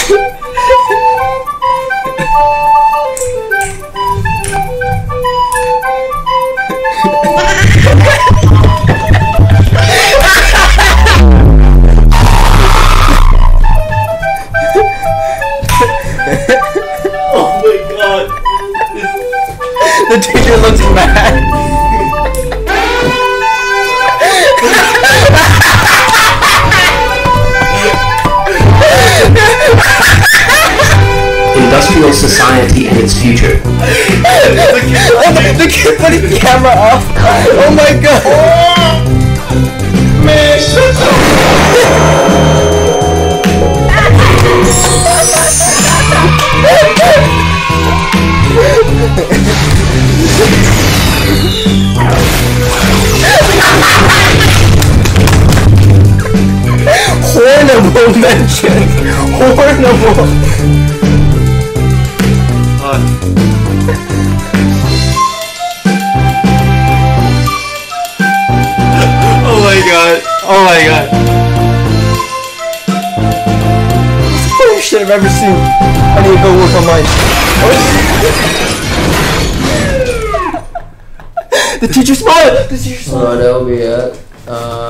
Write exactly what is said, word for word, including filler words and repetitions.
Oh my god. The teacher looks mad. Industrial society and its future. the, kid, the kid put his camera off. Oh my god. Oh, man. Horrible mention. Horrible. Uh. Oh my god. Oh my god. That's the funniest shit I've ever seen. I need to go work on mine. The teacher spotted! The teacher spotted! Oh, that'll be it. Uh...